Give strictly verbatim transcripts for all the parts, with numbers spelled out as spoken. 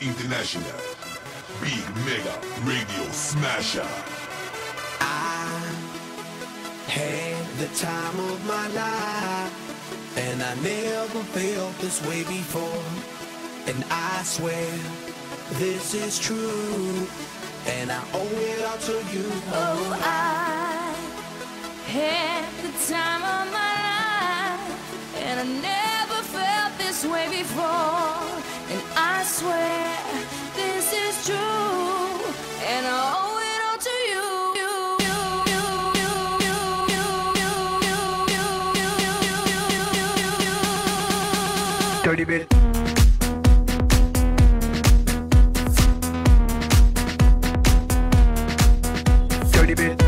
is international. Big mega radio smasher. I had the time of my life, and I never felt this way before. And I swear this is true, and I owe it all to you. Oh, I had the time of my life, and I never felt this way before. And I swear this is true, and I owe it all to you. Dirty bit. Dirty bit.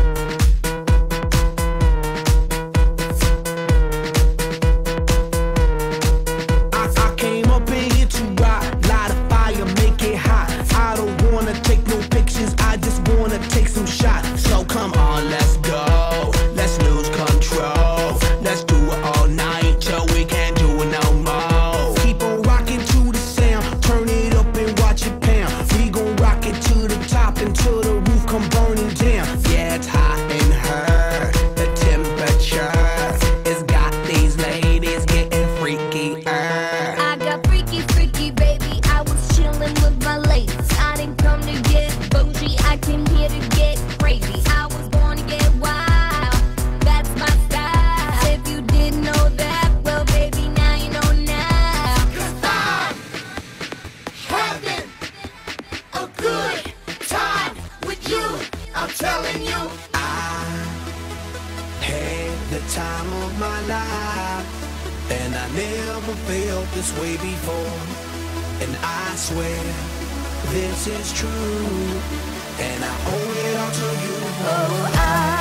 I, I came up in here to rock, light a fire, make it hot. I don't wanna take no pictures, I just wanna take some shots. So come on, let's go, let's lose control. Let's do it all night till we can't do it no more. Keep on rocking to the sound, turn it up and watch it pound. We gon' rock it to the top until the roof come burning down. Yeah, it's hot in her, the temperature has got these ladies getting freaky. I got freaky, freaky, baby. I was chillin' with my ladies. I didn't come to get bougie, I came here to get crazy. I was born to get wild, that's my style. If you didn't know that, well, baby, now you know now. 'Cause I'm having a good time with you, I'm telling you. I had the time of my life, and I never felt this way before. And I swear this is true, and I owe it all to you. Oh, I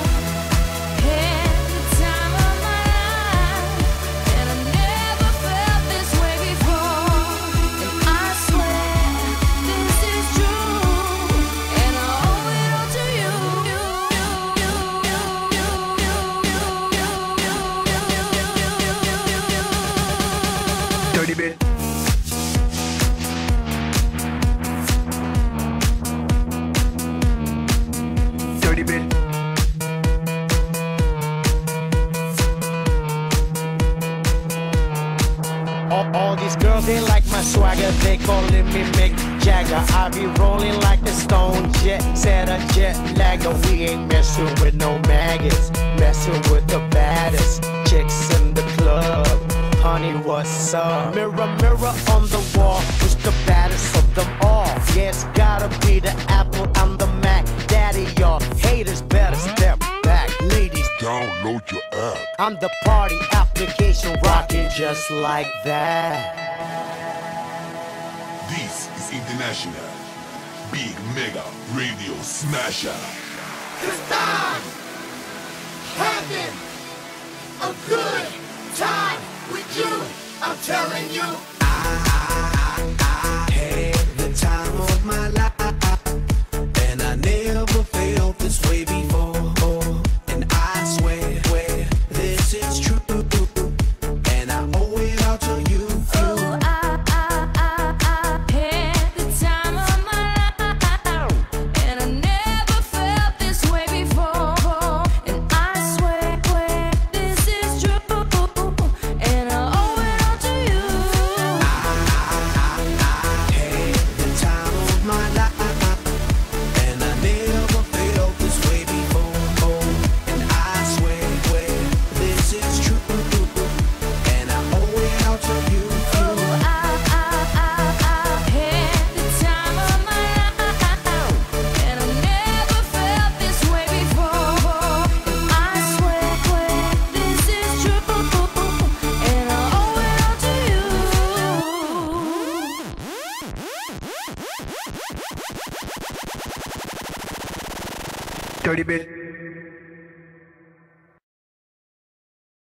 had the time of my life, and I never felt this way before. And I swear this is true, and I owe it all to you. Dirty bit. Dirty bit. All, all these girls, they like my swagger, they calling me Mick Jagger. I be rolling like the Stone Jet, set a jet lagger. We ain't messing with no maggots, messing with the baddest chicks in the club. Honey, what's up? Mirror, mirror on the wall, who's the baddest of them all? Yeah, it's gotta be the Apple, I'm the Mac. Daddy, y'all haters better step back. Ladies, Download your app. I'm the party application rocking just like that. This is international. Big mega radio smasher. 'Cause I'm having a good time with you, I'm telling you. I had the time of my life, and I never felt this way before. And I swear, swear this is true, and I owe it all to you. Oh, I, I, I, I had the time of my life, and I never felt this way before. And I swear, swear this is true, and I owe it all to you. I had the time of my life, and I never felt this way before. And I swear, swear this is true, and I owe it all to you. Oh, I, I, I, I had the time of my life, and I never felt this way before. And I swear, swear this is true, and I owe it all to you. Dirty bit.